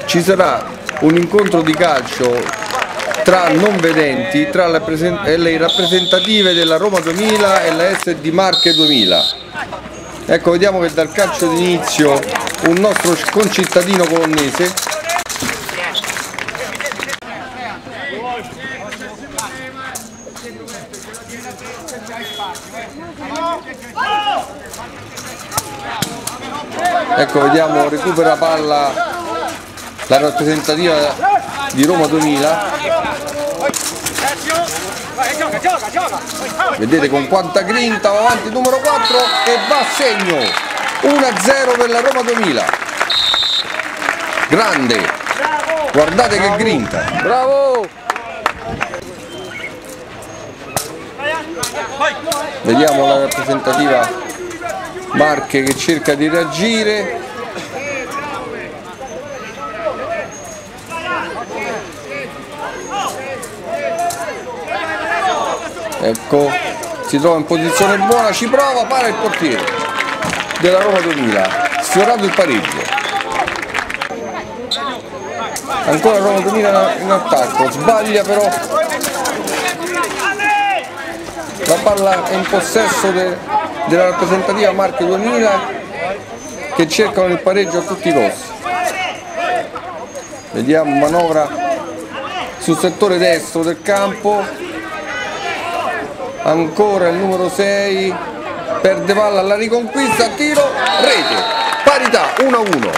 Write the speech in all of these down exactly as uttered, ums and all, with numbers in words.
ci sarà un incontro di calcio tra non vedenti, tra le rappresentative della Roma duemila e la S D Marche duemila. Ecco, vediamo che dal calcio d'inizio un nostro concittadino colonnese ecco, vediamo, recupera palla la rappresentativa di Roma duemila. Vedete con quanta grinta va avanti il numero quattro e va a segno. uno a zero per la Roma duemila. Grande, guardate che grinta, bravo. Vediamo la rappresentativa Marche che cerca di reagire. Ecco, si trova in posizione buona, ci prova, para il portiere della Roma duemila, sfiorato il pareggio. Ancora Roma duemila in attacco, sbaglia però, la palla è in possesso de, della rappresentativa Marche duemila che cercano il pareggio a tutti i costi. Vediamo manovra sul settore destro del campo. Ancora il numero sei, perde palla alla riconquista, tiro, rete, parità uno a uno.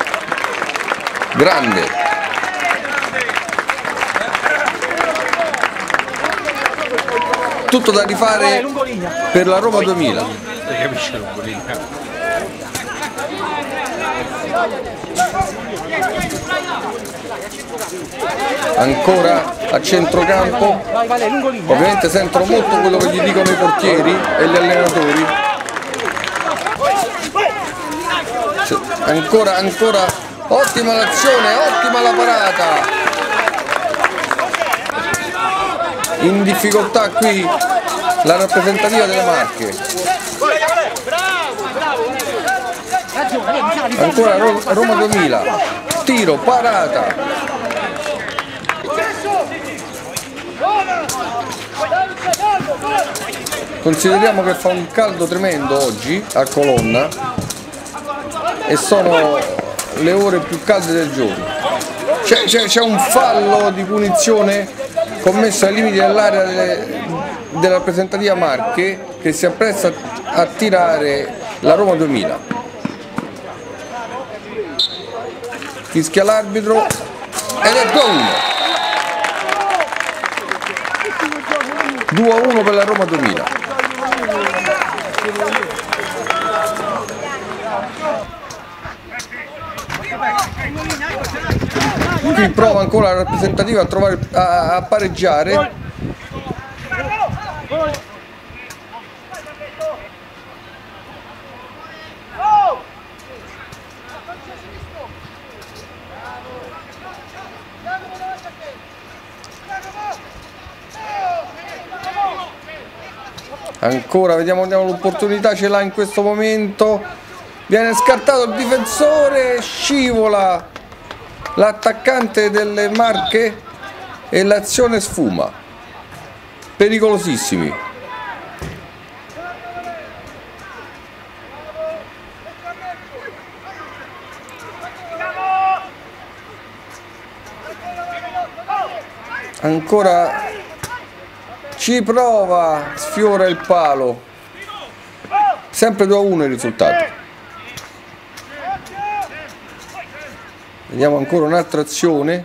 Grande. Tutto da rifare per la Roma duemila. Ancora a centrocampo, ovviamente sentono molto quello che gli dicono i portieri e gli allenatori. Ancora, ancora, ottima l'azione, ottima la parata. In difficoltà qui la rappresentativa delle Marche. Ancora Roma duemila, tiro, parata. Consideriamo che fa un caldo tremendo oggi a Colonna e sono le ore più calde del giorno. C'è un fallo di punizione commesso ai limiti dell'area delle, della rappresentativa Marche che si appresta a tirare la Roma duemila. Fischia l'arbitro ed è due a uno. due a uno per la Roma duemila. Qui prova ancora la rappresentativa a, trovare, a, a pareggiare. Ancora, vediamo, vediamo l'opportunità, ce l'ha in questo momento. Viene scartato il difensore, scivola l'attaccante delle Marche e l'azione sfuma. Pericolosissimi. Ancora ci prova, sfiora il palo. Sempre due a uno il risultato. Vediamo ancora un'altra azione.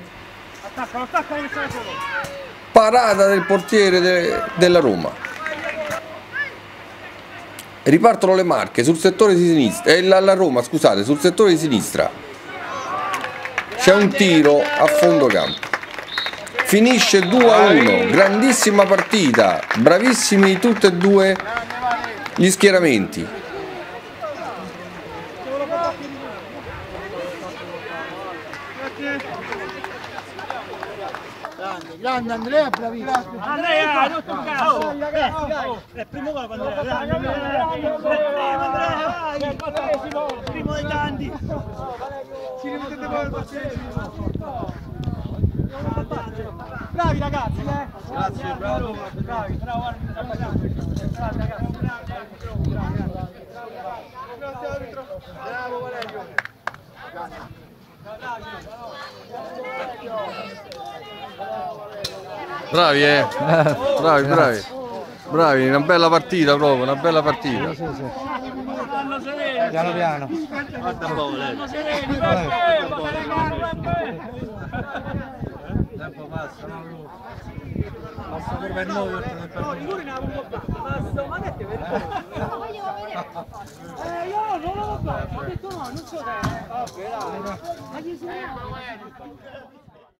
Parata del portiere de, della Roma. Ripartono le Marche sul settore di sinistra, eh, la, la Roma, scusate, sul settore di sinistra. C'è un tiro a fondo campo. Finisce due a uno, grandissima partita, bravissimi tutti e due gli schieramenti. Grande, grande Andrea, bravissimo. Andrea, non toccato. È il primo gol Andrea. Andrea, primo dei tanti. Ci rimettete voi al bravi ragazzi, eh! Grazie, bravo! Bravi, bravo, bravi ragazzi! Bravo Valerio! Bravi, eh! Bravi, bravi! Bravi, una bella partita proprio, una bella partita! Sì, sì, sì. Piano piano! Guarda un po' Valerio! Tempo passa, no? Passa per noi, oltre che per noi. Ma che per Eh, io non lo ho fatto, ho detto no, non so te. Vabbè, dai. Ma chi sei?